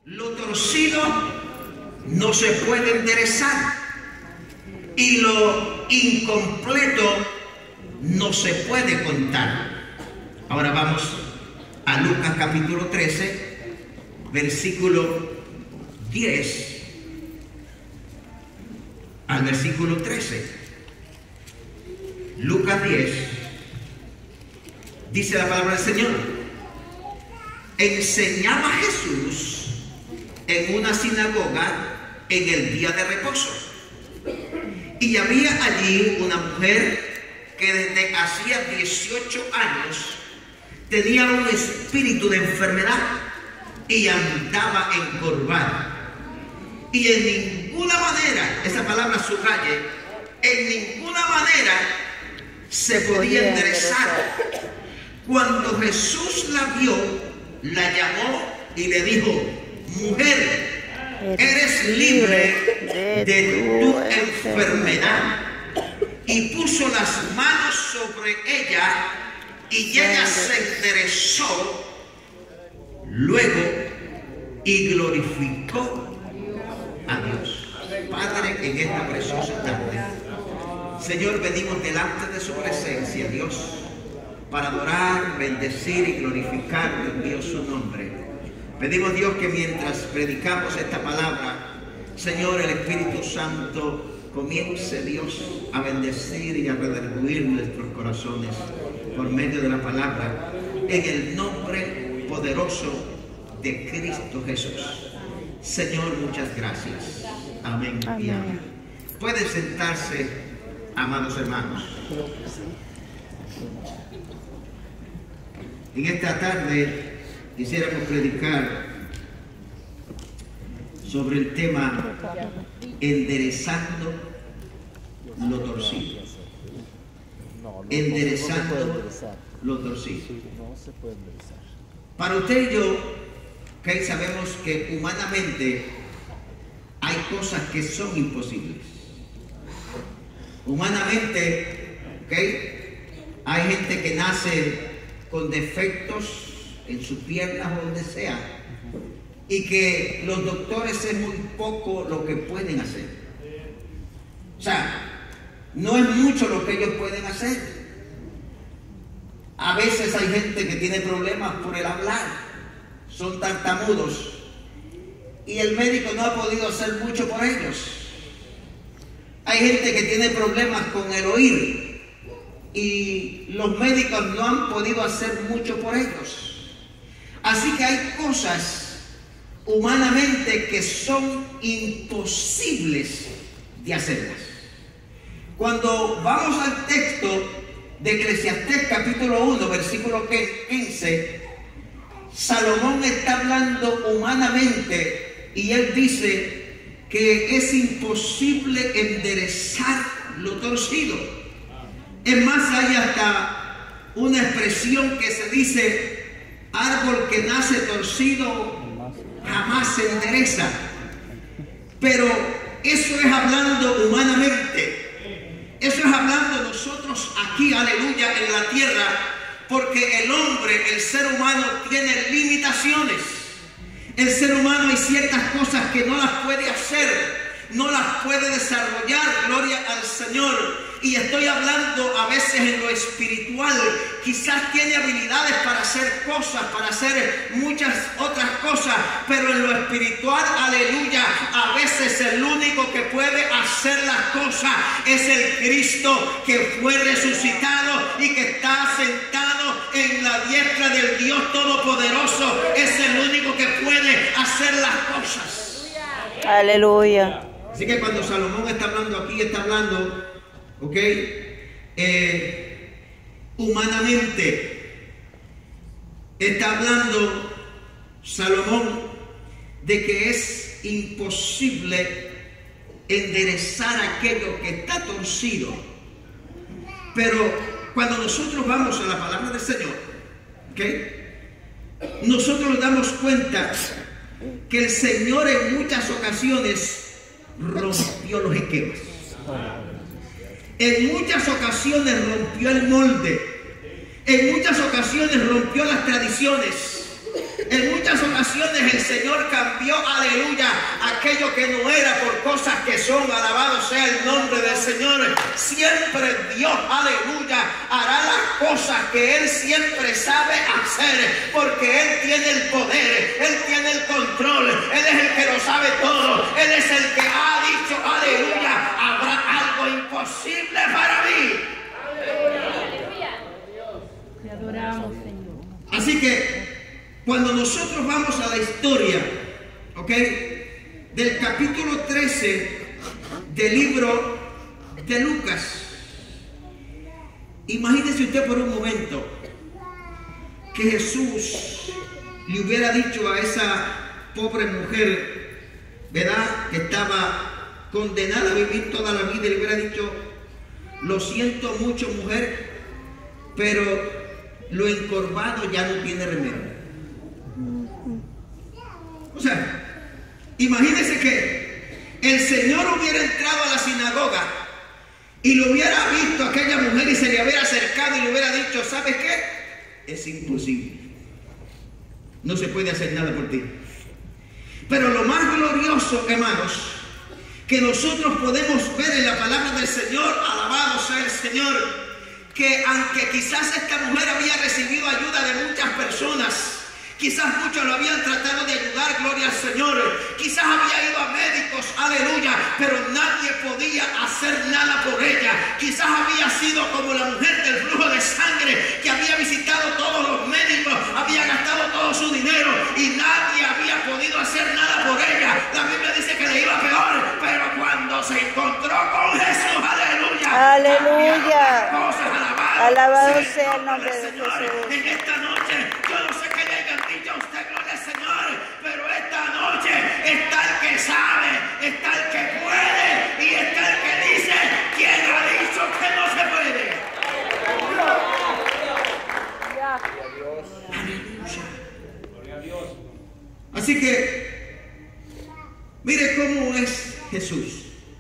Lo torcido no se puede enderezar y lo incompleto no se puede contar. Ahora vamos a Lucas capítulo 13, versículo 10 al versículo 13. Lucas 10, dice la palabra del Señor: enseñaba Jesús en una sinagoga en el día de reposo, y había allí una mujer que desde hacía 18 años tenía un espíritu de enfermedad y andaba encorvada, y en ninguna manera, esa palabra subraye, en ninguna manera se podía enderezar. Cuando Jesús la vio, la llamó y le dijo: mujer, eres libre de tu enfermedad. Y puso las manos sobre ella y ella se enderezó luego y glorificó a Dios. Padre, en esta preciosa tarde, Señor, venimos delante de su presencia, Dios, para adorar, bendecir y glorificar, Dios mío, su nombre. Pedimos, Dios, que mientras predicamos esta palabra, Señor, el Espíritu Santo comience, Dios, a bendecir y a redarguir nuestros corazones por medio de la palabra, en el nombre poderoso de Cristo Jesús. Señor, muchas gracias. Amén. Amén. Y amén. Pueden sentarse, amados hermanos. En esta tarde quisiéramos predicar sobre el tema enderezando lo torcido. Enderezando lo torcido. Para usted y yo, que sabemos que humanamente hay cosas que son imposibles. Humanamente, hay gente que nace con defectos en sus piernas o donde sea, y que los doctores es muy poco lo que pueden hacer. O sea, no es mucho lo que ellos pueden hacer. A veces hay gente que tiene problemas por el hablar, son tartamudos, y el médico no ha podido hacer mucho por ellos. Hay gente que tiene problemas con el oír, y los médicos no han podido hacer mucho por ellos. Así que hay cosas humanamente que son imposibles de hacerlas. Cuando vamos al texto de Eclesiastés capítulo 1, versículo 15, Salomón está hablando humanamente y él dice que es imposible enderezar lo torcido. Es más, hay hasta una expresión que se dice: árbol que nace torcido jamás se endereza. Pero eso es hablando humanamente. Eso es hablando nosotros aquí, aleluya, en la tierra, porque el hombre, el ser humano, tiene limitaciones. El ser humano hay ciertas cosas que no las puede hacer, no las puede desarrollar, gloria al Señor. Y estoy hablando a veces en lo espiritual. Quizás tiene habilidades para hacer cosas, para hacer muchas otras cosas, pero en lo espiritual, aleluya, a veces el único que puede hacer las cosas es el Cristo que fue resucitado y que está sentado en la diestra del Dios Todopoderoso. Es el único que puede hacer las cosas. Aleluya. Así que cuando Salomón está hablando aquí, está hablando, humanamente, está hablando Salomón de que es imposible enderezar aquello que está torcido. Pero cuando nosotros vamos a la palabra del Señor, nosotros nos damos cuenta que el Señor en muchas ocasiones rompió los esquemas. En muchas ocasiones rompió el molde. En muchas ocasiones rompió las tradiciones. En muchas ocasiones el Señor cambió aquello que no era por cosas que son. Alabado sea el nombre del Señor. Siempre Dios, aleluya, hará las cosas que Él siempre sabe hacer, porque Él tiene el poder, Él tiene el control, Él es el que lo sabe todo, Él es el que ha dicho, aleluya, habrá algo imposible para mí. Te adoramos, Señor. Así que cuando nosotros vamos a la historia, ¿ok?, del capítulo 13 del libro de Lucas, imagínese usted por un momento que Jesús le hubiera dicho a esa pobre mujer, ¿verdad?, que estaba condenada a vivir toda la vida, y le hubiera dicho: lo siento mucho, mujer, pero lo encorvado ya no tiene remedio. O sea, imagínese que el Señor hubiera entrado a la sinagoga y lo hubiera visto a aquella mujer y se le hubiera acercado y le hubiera dicho: ¿sabes qué? Es imposible, no se puede hacer nada por ti. Pero lo más glorioso, hermanos, que nosotros podemos ver en la palabra del Señor, alabado sea el Señor, que aunque quizás esta mujer había recibido ayuda de muchas personas, quizás muchos lo habían tratado de ayudar, gloria al Señor, quizás había ido a médicos, aleluya, pero nadie podía hacer nada por ella. Quizás había sido como la mujer del flujo de sangre, que había visitado todos los médicos, había gastado todo su dinero y nadie había podido hacer nada por ella. La Biblia dice que le iba peor, pero cuando se encontró con Jesús, aleluya, Aleluya. cosas, Alabado sea el nombre de Señor. Jesús. En esta noche, yo no sé qué le hayan dicho a usted, gloria al Señor, pero esta noche está el que sabe, está el que puede y está el que dice: ¿quién ha dicho que no se puede? Aleluya. Así que mire cómo es Jesús.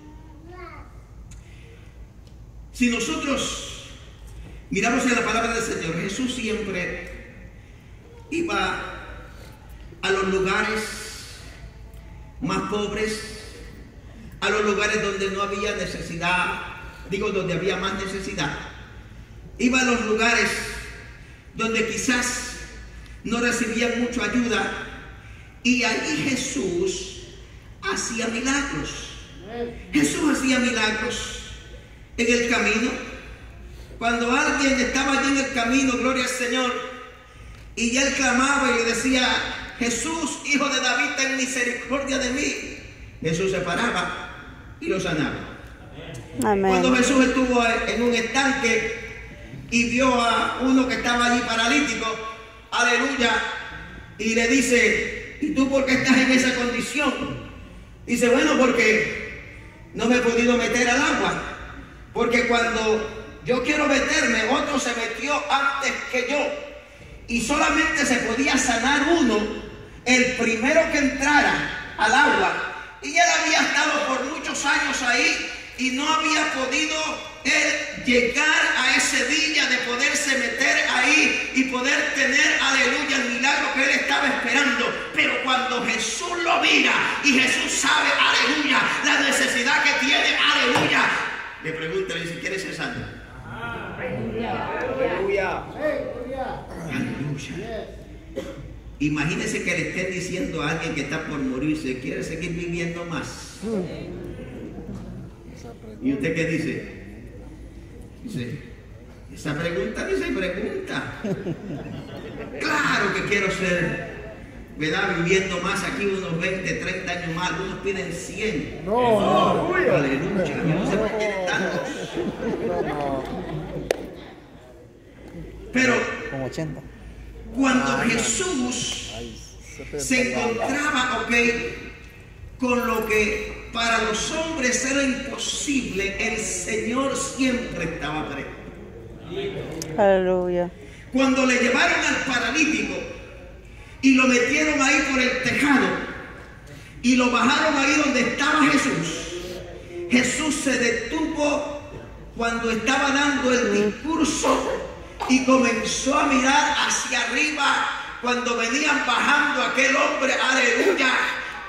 Si nosotros miramos en la palabra del Señor, Jesús siempre iba a los lugares más pobres, a los lugares donde no había necesidad, donde había más necesidad. Iba a los lugares donde quizás no recibían mucha ayuda, y allí Jesús hacía milagros. Jesús hacía milagros en el camino. Cuando alguien estaba allí en el camino, gloria al Señor, y él clamaba y le decía: Jesús, hijo de David, ten misericordia de mí, Jesús se paraba y lo sanaba. Amén. Cuando Jesús estuvo en un estanque y vio a uno que estaba allí paralítico, aleluya, y le dice: ¿y tú por qué estás en esa condición? Dice: bueno, porque no me he podido meter al agua, porque cuando yo quiero meterme, otro se metió antes que yo, y solamente se podía sanar uno, el primero que entrara al agua. Y él había estado por muchos años ahí y no había podido él llegar a ese día de poderse meter ahí y poder tener, aleluya, el milagro que él estaba esperando. Pero cuando Jesús lo mira y Jesús sabe, aleluya, la necesidad que tiene, aleluya, le pregunta, le dice: ¿quieres ser sano? Aleluya. Aleluya. Imagínese que le estén diciendo a alguien que está por morirse: ¿quiere seguir viviendo más? ¿Y usted qué dice? Dice: esa pregunta ni se pregunta. Claro que quiero ser, ¿verdad?, viviendo más aquí unos 20, 30 años más. Algunos piden 100. No. Aleluya. Yo no sé por qué quieren tantos. Pero Como 80. cuando Jesús se encontraba, con lo que para los hombres era imposible, el Señor siempre estaba presente. Aleluya. Cuando le llevaron al paralítico y lo metieron ahí por el tejado y lo bajaron ahí donde estaba Jesús, Jesús se detuvo cuando estaba dando el discurso y comenzó a mirar hacia arriba cuando venían bajando aquel hombre, aleluya,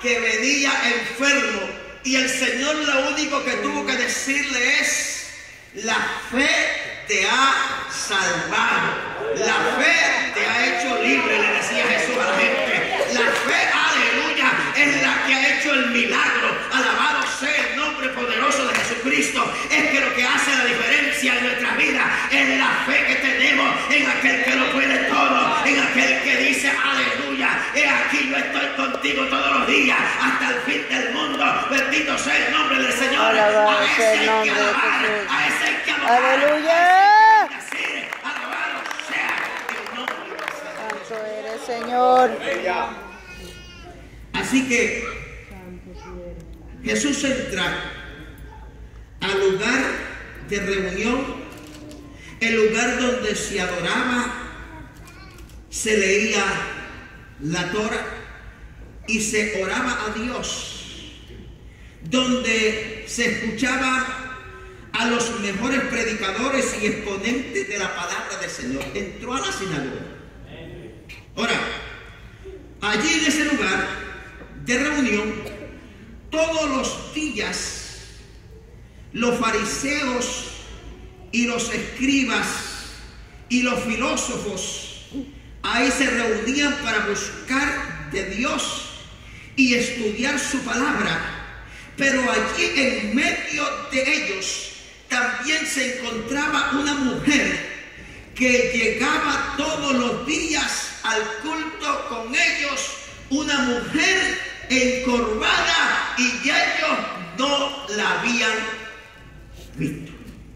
que venía enfermo y el Señor lo único que tuvo que decirle es: la fe te ha salvado, la fe te ha hecho libre, le decía Jesús a la gente. La fe, aleluya, es la que ha hecho el milagro. Alabado sea el nombre poderoso de Jesucristo. Es que lo que hace la diferencia en nuestra vida es la fe que tenemos en aquel que lo puede todo, en aquel que dice: aleluya, he aquí yo estoy contigo todos los días hasta el fin del mundo. Bendito sea el nombre del Señor. Alabado A ese sea el hay que nombre de alabar, Jesús. a ese hay que adorar. Aleluya. Alabado sea el nombre del Señor. Santo eres, Señor. Así que Jesús entra al lugar de reunión, el lugar donde se adoraba, se leía la Torah y se oraba a Dios, donde se escuchaba a los mejores predicadores y exponentes de la palabra del Señor. Entró a la sinagoga. Ahora, allí en ese lugar de reunión, todos los días los fariseos y los escribas y los filósofos ahí se reunían para buscar de Dios y estudiar su palabra. Pero allí en medio de ellos también se encontraba una mujer que llegaba todos los días al culto con ellos, una mujer encorvada, y ellos no la habían visto.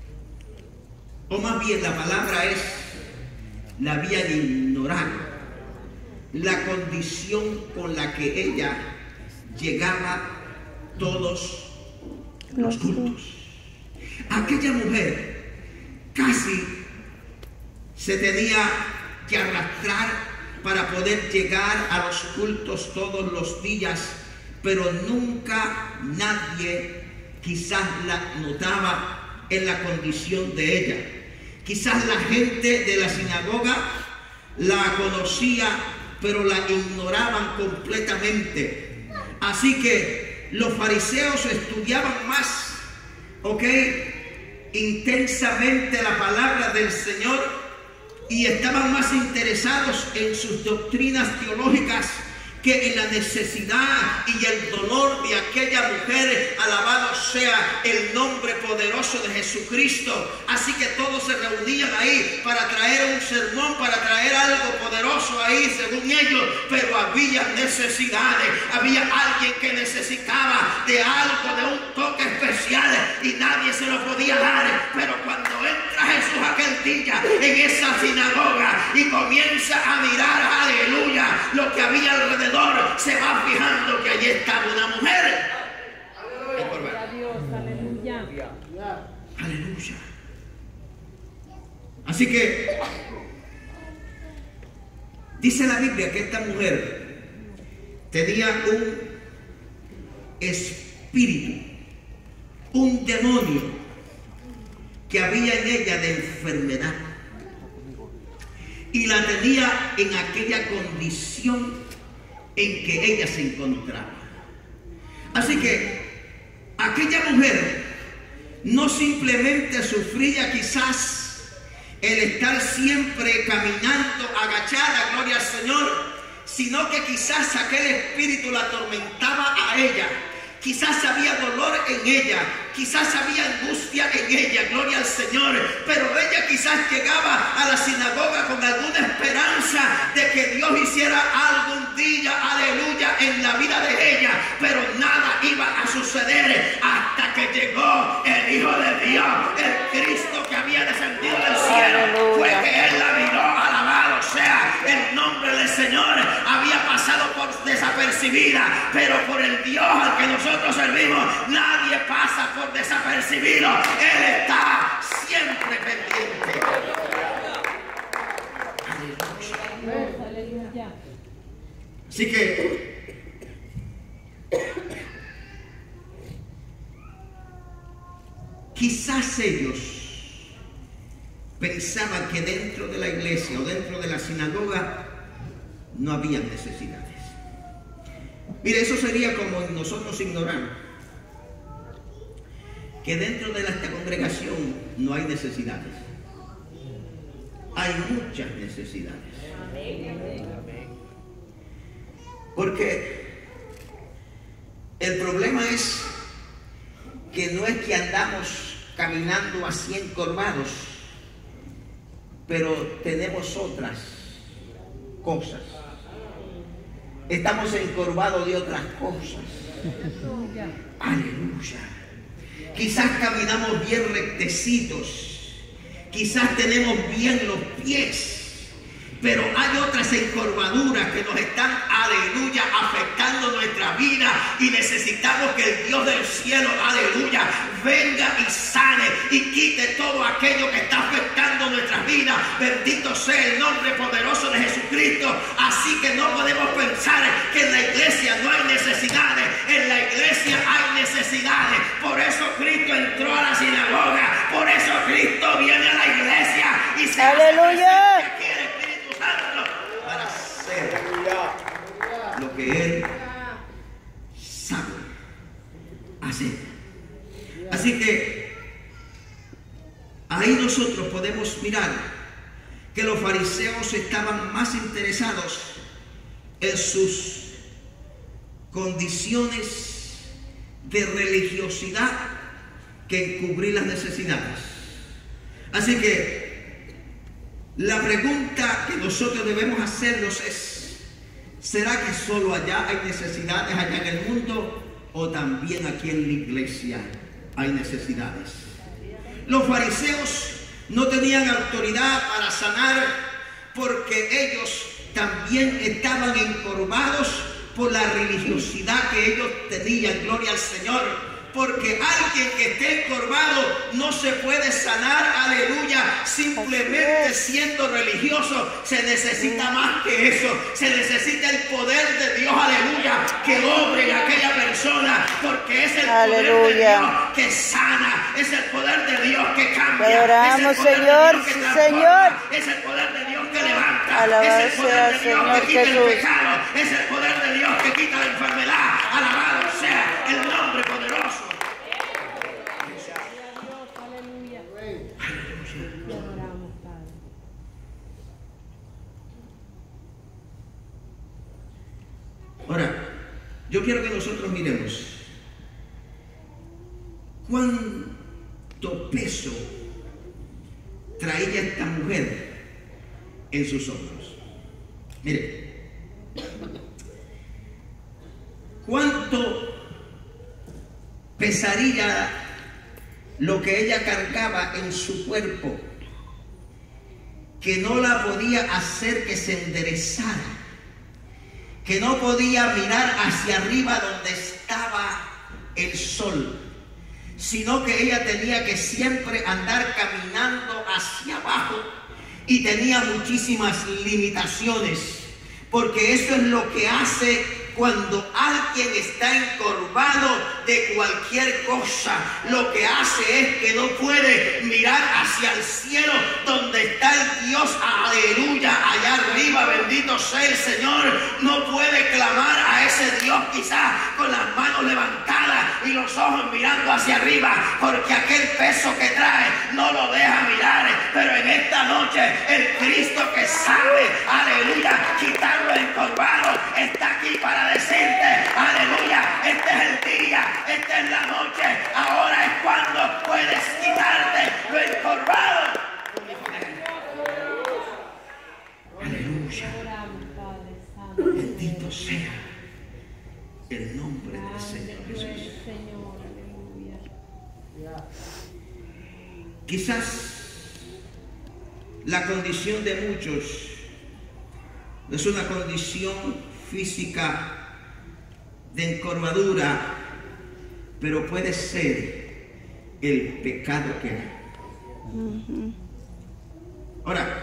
O más bien la palabra es: la habían ignorado, la condición con la que ella llegaba todos los cultos. Aquella mujer casi se tenía que arrastrar para poder llegar a los cultos todos los días, pero nunca nadie quizás la notaba en la condición de ella. Quizás la gente de la sinagoga la conocía, pero la ignoraban completamente. Así que los fariseos estudiaban más, intensamente la palabra del Señor, y estaban más interesados en sus doctrinas teológicas que en la necesidad y el dolor de aquella mujer. Alabado sea el nombre poderoso de Jesucristo. Así que todos se reunían ahí para traer un sermón, para traer algo poderoso ahí según ellos, pero había necesidades, había alguien que necesitaba de algo, de un toque especial, y nadie se lo podía dar. Pero cuando entra Jesús aquel día en esa sinagoga y comienza a mirar, aleluya, lo que había alrededor, se va fijando que allí estaba una mujer. Gloria a Dios, aleluya. Aleluya. Así que dice la Biblia que esta mujer tenía un espíritu, un demonio que había en ella de enfermedad, y la tenía en aquella condición en que ella se encontraba. Así que aquella mujer no simplemente sufría quizás el estar siempre caminando agachada, gloria al Señor, sino que quizás aquel espíritu la atormentaba a ella. Quizás había dolor en ella, quizás había angustia en ella, gloria al Señor, pero ella quizás llegaba a la sinagoga con alguna esperanza de que Dios hiciera algún día, aleluya, en la vida de ella, pero nada iba a suceder hasta que llegó el Hijo de Dios, el Cristo que había descendido del cielo. Aleluya. Fue que Él la miró, alabado sea el nombre del Señor. Había pasado por desapercibida, pero por el Dios al que nosotros servimos, nadie pasa por desapercibido. Él está siempre pendiente. Aleluya. Así que quizás ellos pensaban que dentro de la iglesia o dentro de la sinagoga no había necesidades. Mire, eso sería como nosotros ignorar que dentro de esta congregación no hay necesidades. Hay muchas necesidades. Porque el problema es que no es que andamos caminando así encorvados, pero tenemos otras cosas. Estamos encorvados de otras cosas. Aleluya. Quizás caminamos bien rectecitos, quizás tenemos bien los pies, pero hay otras encorvaduras que nos están, aleluya, afectando nuestra vida, y necesitamos que el Dios del cielo, aleluya, venga y sane y quite todo aquello que está afectando nuestras vidas. Bendito sea el nombre poderoso de Jesucristo. Así que no podemos pensar que en la iglesia no hay necesidades. En la iglesia hay necesidades. Por eso Cristo entró a la sinagoga, por eso Cristo viene a la iglesia y se ¡aleluya! hace presente aquí el Espíritu Santo para hacer lo que Él sabe hacer. Así que ahí nosotros podemos mirar que los fariseos estaban más interesados en sus condiciones de religiosidad que en cubrir las necesidades. Así que la pregunta que nosotros debemos hacernos es: ¿será que solo allá hay necesidades, allá en el mundo, o también aquí en la iglesia hay necesidades? Los fariseos no tenían autoridad para sanar porque ellos también estaban encorvados por la religiosidad que ellos tenían. Gloria al Señor. Porque alguien que esté encorvado no se puede sanar, aleluya, simplemente siendo religioso. Se necesita más que eso. Se necesita el poder de Dios, aleluya, que obre en aquella persona, porque es el poder de Dios que sana, es el poder de Dios que cambia, adoramos, es el poder Señor, de Dios que sí, transforma, Señor. es el poder de Dios que levanta, Alabado es el poder de sea, Dios Señor que quita Jesús. el pecado, es el poder de Dios que quita la enfermedad. Alabado sea el nombre poderoso. Aleluya. Te adoramos, Padre. Ahora, yo quiero que nosotros miremos cuánto peso traía esta mujer en sus hombros. Mire, cuánto pesaría lo que ella cargaba en su cuerpo, que no la podía hacer que se enderezara, que no podía mirar hacia arriba donde estaba el sol, sino que ella tenía que siempre andar caminando hacia abajo, y tenía muchísimas limitaciones, porque eso es lo que hace cuando alguien está encorvado de cualquier cosa. Lo que hace es que no puede mirar hacia el cielo donde está el Dios, aleluya, allá arriba, bendito sea el Señor. No puede clamar a ese Dios quizás con las manos levantadas y los ojos mirando hacia arriba, porque aquel peso que trae no lo deja mirar. Pero en esta noche el Cristo que sabe, aleluya, quitarlo encorvado, está aquí para decirte, aleluya, este es el día, esta es la noche, ahora es cuando puedes quitarte lo encorvado. Aleluya. Bendito sea el nombre del Señor Jesús. Quizás la condición de muchos no es una condición física de encorvadura, pero puede ser el pecado que hay. Ahora,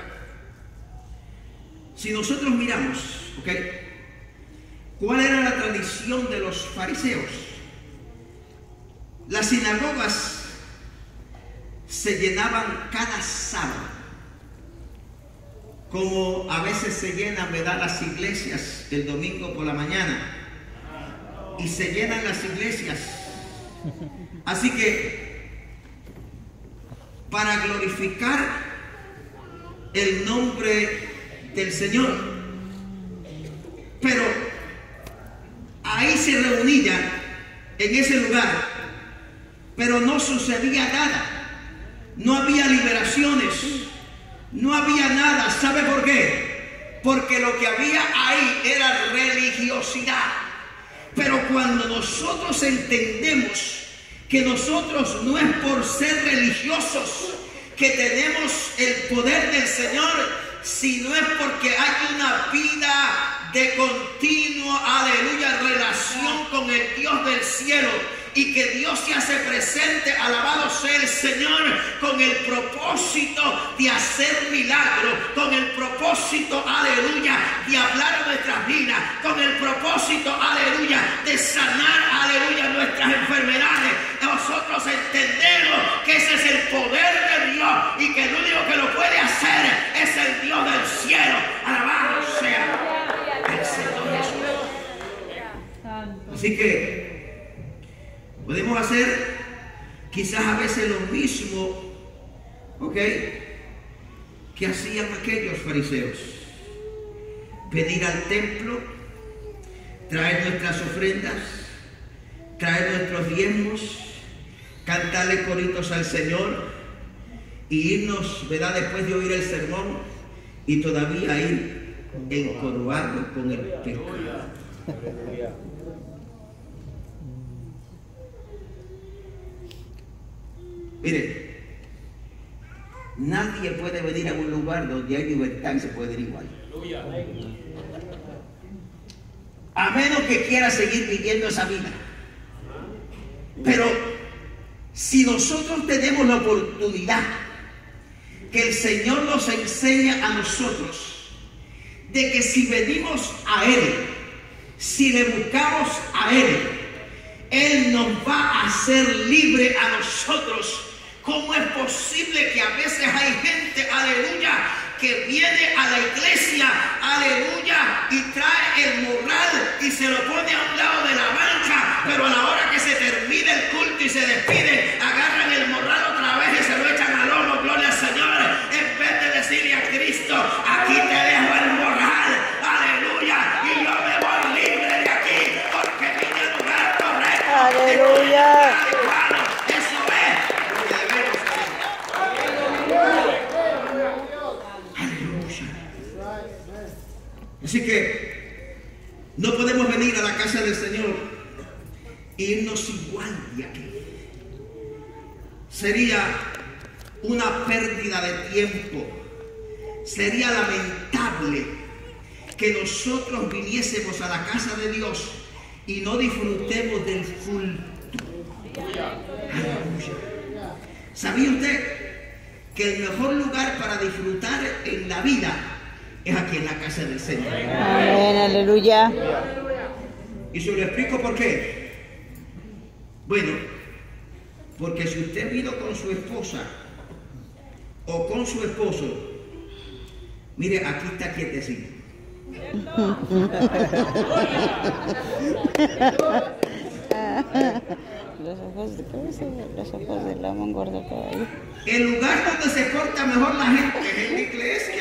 si nosotros miramos, ¿ok?, ¿cuál era la tradición de los fariseos? Las sinagogas se llenaban cada sábado, como a veces se llenan, ¿verdad?, las iglesias el domingo por la mañana. y se llenan las iglesias. Así que para glorificar el nombre del Señor, pero ahí se reunían en ese lugar, pero no sucedía nada, no había liberaciones, no había nada. ¿Sabe por qué? Porque lo que había ahí era religiosidad. Pero cuando nosotros entendemos que nosotros no es por ser religiosos que tenemos el poder del Señor, sino es porque hay una vida de continua, aleluya, relación con el Dios del cielo, y que Dios se hace presente, alabado sea el Señor, con el propósito de hacer milagros, con el propósito, aleluya, de hablar a nuestras vidas, con el propósito, aleluya, de sanar, aleluya, nuestras enfermedades. Nosotros entendemos que ese es el poder de Dios y que el único que lo puede hacer es el Dios del cielo. Alabado sea el Señor Jesús. Así que podemos hacer quizás a veces lo mismo, ¿ok?, que hacían aquellos fariseos. Venir al templo, traer nuestras ofrendas, traer nuestros diezmos, cantarle coritos al Señor y irnos, ¿verdad?, después de oír el sermón, y todavía ir encorvados con el pecado. Mire, nadie puede venir a un lugar donde hay libertad y se puede ir igual. A menos que quiera seguir viviendo esa vida. Pero si nosotros tenemos la oportunidad que el Señor nos enseña a nosotros, de que si venimos a Él, si le buscamos a Él, Él nos va a hacer libre a nosotros. ¿Cómo es posible que a veces hay gente, aleluya, que viene a la iglesia, aleluya, y trae el morral y se lo pone a un lado de la banca, pero a la hora que se termina el culto y se despide, agarran el morral otra vez y se lo echan al lomo, gloria al Señor, en vez de decirle a Cristo, aquí te dejo el morral, aleluya, y yo me voy libre de aquí, porque vine al lugar correcto. Aleluya. Así que no podemos venir a la casa del Señor e irnos igual de aquí. Sería una pérdida de tiempo. Sería lamentable que nosotros viniésemos a la casa de Dios y no disfrutemos del culto. Aleluya. ¿Sabía usted que el mejor lugar para disfrutar en la vida es aquí en la casa del Señor? Amén, aleluya. Y se lo explico por qué. Bueno, porque si usted vino con su esposa o con su esposo, mire, aquí está quietecito. Los ojos del amo engorda caballo. El lugar donde se porta mejor la gente es en la iglesia.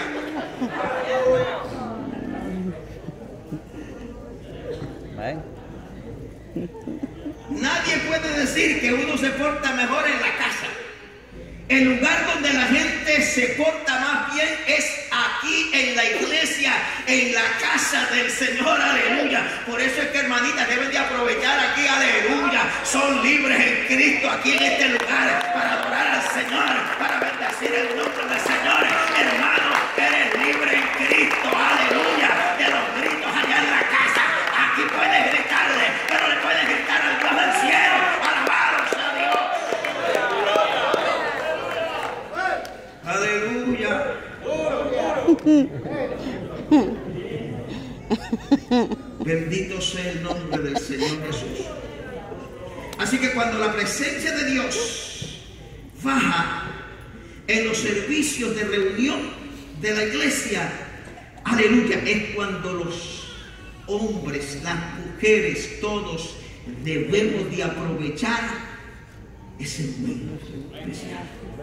Nadie puede decir que uno se porta mejor en la casa. El lugar donde la gente se porta más bien es aquí en la iglesia, en la casa del Señor, aleluya. Por eso es que, hermanitas, deben de aprovechar aquí, aleluya. Son libres en Cristo aquí en este lugar para adorar al Señor, para bendecir el nombre del Señor. Hermano, eres libre en Cristo, aleluya. De los gritos allá en la casa, aquí puedes gritarle, pero le puedes gritar al Dios del cielo. Alabado sea Dios. Aleluya. Bendito sea el nombre del Señor Jesús. Así que cuando la presencia de Dios baja en los servicios de reunión de la iglesia, aleluya, es cuando los hombres, las mujeres, todos debemos de aprovechar ese momento especial.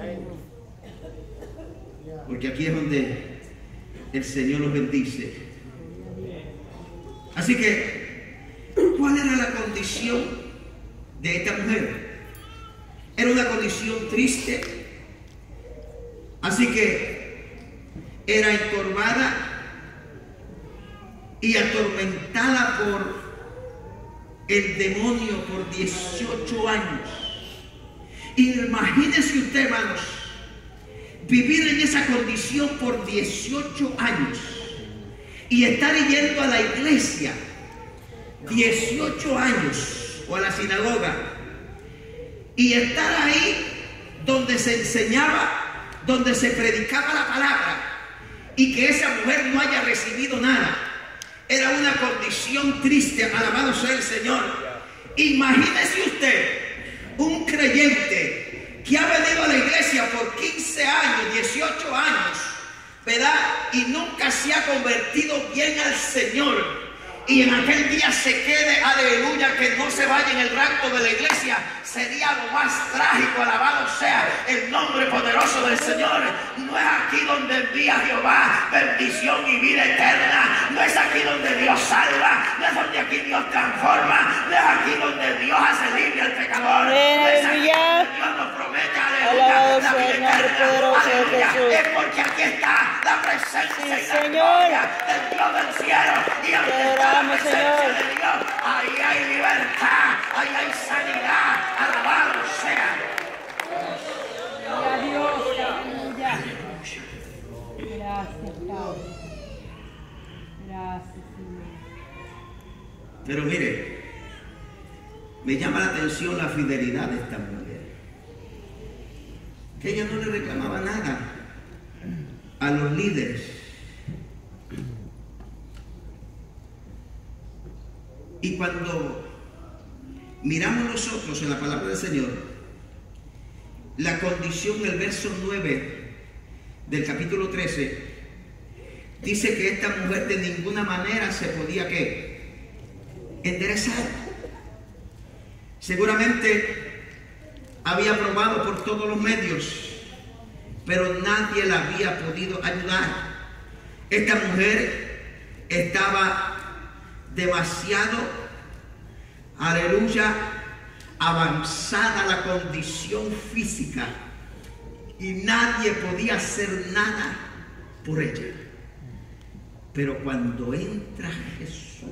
Porque aquí es donde el Señor nos bendice. Así que, ¿cuál era la condición de esta mujer? Era una condición triste. Así que era encorvada y atormentada por el demonio por 18 años. Imagínense usted, hermanos, vivir en esa condición por 18 años y estar yendo a la iglesia 18 años o a la sinagoga y estar ahí donde se enseñaba, donde se predicaba la palabra, y que esa mujer no haya recibido nada. Era una condición triste, alabado sea el Señor. Imagínese usted un creyente que ha venido a la iglesia por 15 años, 18 años, ¿verdad? Y nunca se ha convertido bien al Señor. Y en aquel día se quede, aleluya, que no se vaya en el rapto de la iglesia. Sería lo más trágico, alabado sea el nombre poderoso del Señor. No es aquí donde envía Jehová bendición y vida eterna. No es aquí donde Dios salva. No es donde aquí Dios transforma. No es aquí donde Dios hace libre al pecador. No es aquí donde Dios nos promete, aleluya, la vida eterna. Aleluya. Es porque aquí está la presencia y la gloria del Dios del cielo. Y aquí está la presencia de Dios. Ahí hay libertad, ahí hay sanidad. Alabado sea. Gloria a Dios, aleluya. Gracias, Padre. Gracias, Señor. Pero mire, me llama la atención la fidelidad de esta mujer. Que ella no le reclamaba nada a los líderes. Y cuando miramos nosotros en la palabra del Señor, la condición del verso 9 del capítulo 13, dice que esta mujer de ninguna manera se podía, ¿qué?, enderezar. Seguramente había probado por todos los medios, pero nadie la había podido ayudar. Esta mujer estaba demasiado, aleluya, avanzada la condición física y nadie podía hacer nada por ella. Pero cuando entra Jesús,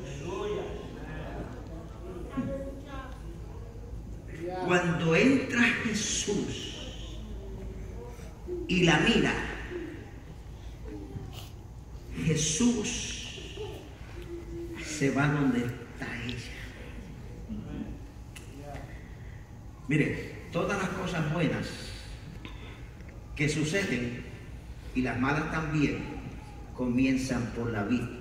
cuando entra Jesús y la mira, Jesús se va donde está ella. Mire, todas las cosas buenas que suceden y las malas también comienzan por la vista.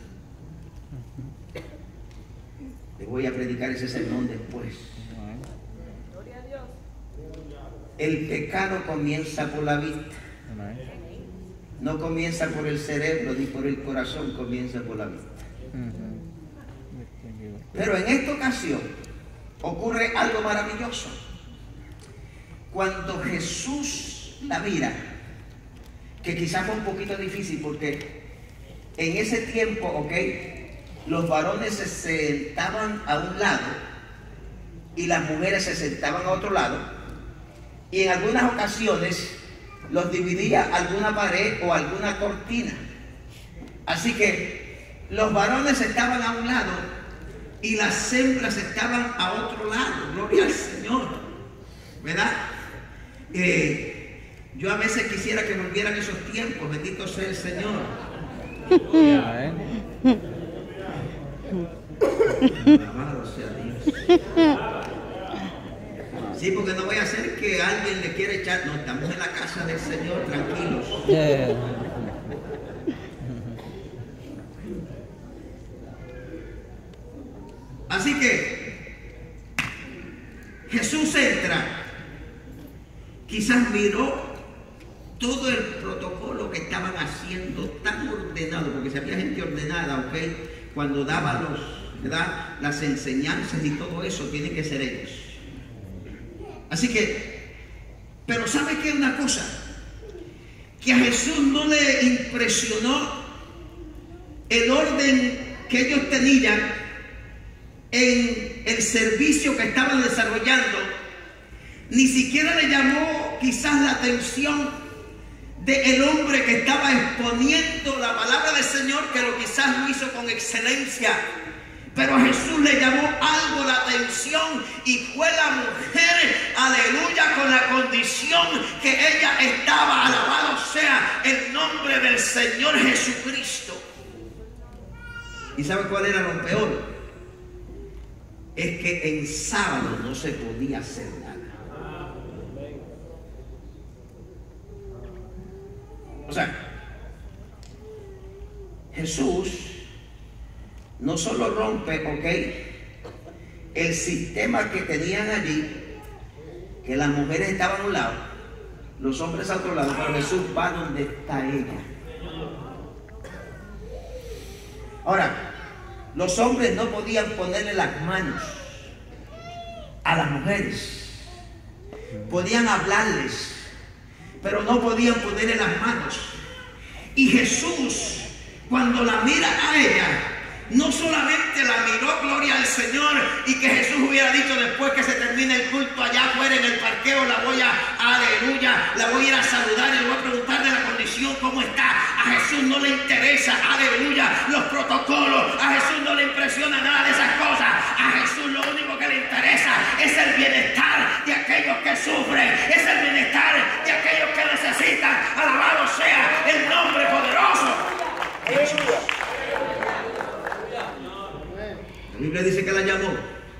Le voy a predicar ese sermón después. El pecado comienza por la vista. No comienza por el cerebro ni por el corazón, comienza por la vista. Pero en esta ocasión ocurre algo maravilloso. Cuando Jesús la mira, que quizás fue un poquito difícil porque en ese tiempo, ok, los varones se sentaban a un lado y las mujeres se sentaban a otro lado, y en algunas ocasiones los dividía alguna pared o alguna cortina. Así que los varones estaban a un lado y las hembras estaban a otro lado. Gloria al Señor, ¿verdad? Yo a veces quisiera que volvieran esos tiempos. Bendito sea el Señor. Alabado sea Dios. Sí, porque no voy a hacer que alguien le quiera echar. No, estamos en la casa del Señor, tranquilos. Así que Jesús entra, quizás miró todo el protocolo que estaban haciendo tan ordenado, porque si había gente ordenada, ok, cuando daba ¿verdad? Las enseñanzas y todo eso tienen que ser ellos. Así que, pero ¿sabe qué? Una cosa, que a Jesús no le impresionó el orden que ellos tenían en el servicio que estaban desarrollando. Ni siquiera le llamó quizás la atención del hombre que estaba exponiendo la palabra del Señor, que quizás lo hizo con excelencia. Pero a Jesús le llamó algo la atención, y fue la mujer, aleluya, con la condición que ella estaba. Alabado sea el nombre del Señor Jesucristo. ¿Y sabe cuál era lo peor? Es que en sábado no se podía hacer nada. O sea, Jesús no solo rompe, el sistema que tenían allí, que las mujeres estaban a un lado, los hombres a otro lado, pero Jesús va donde está ella. Ahora, los hombres no podían ponerle las manos a las mujeres. Podían hablarles, pero no podían ponerle las manos. Y Jesús, cuando la mira a ella, no solamente la miró, gloria al Señor, y que Jesús hubiera dicho después que se termine el culto allá afuera en el parqueo, la voy a ir a saludar y le voy a preguntar de la condición, cómo está. A Jesús no le interesa, aleluya, los protocolos. A Jesús no le impresiona nada de esas cosas. A Jesús lo único que le interesa es el bienestar de aquellos que sufren, es el bienestar de aquellos que necesitan. Alabado sea el nombre poderoso de Jesús. La Biblia dice que la llamó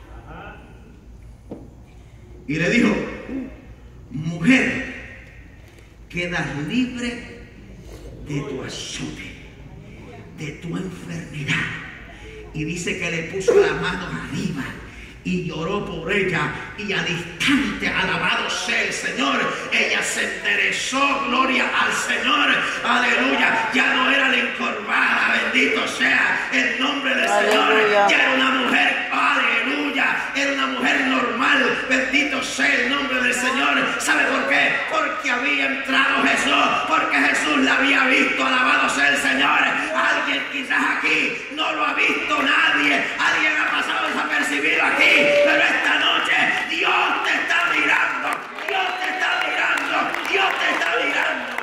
y le dijo: mujer, quedas libre de tu azote, de tu enfermedad. Y dice que le puso las manos arriba y lloró por ella, y al instante, alabado sea el Señor, ella se enderezó, gloria al Señor, aleluya. Ya no era la encorvada, bendito sea el nombre del Señor, ya era una mujer, aleluya, era una mujer normal, bendito sea el nombre del Señor. ¿Sabe por qué? Porque había entrado Jesús, porque Jesús la había visto, alabado sea el Señor. Alguien quizás aquí no lo ha visto nadie, alguien ha pasado desapercibido aquí, pero esta noche Dios te está mirando, Dios te está mirando, Dios te está mirando.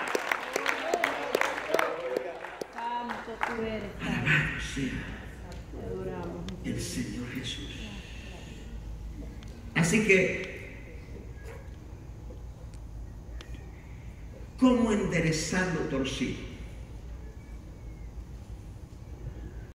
Santo tú eres. Alabado sea el Señor Jesús. Así que, ¿cómo enderezar lo torcido?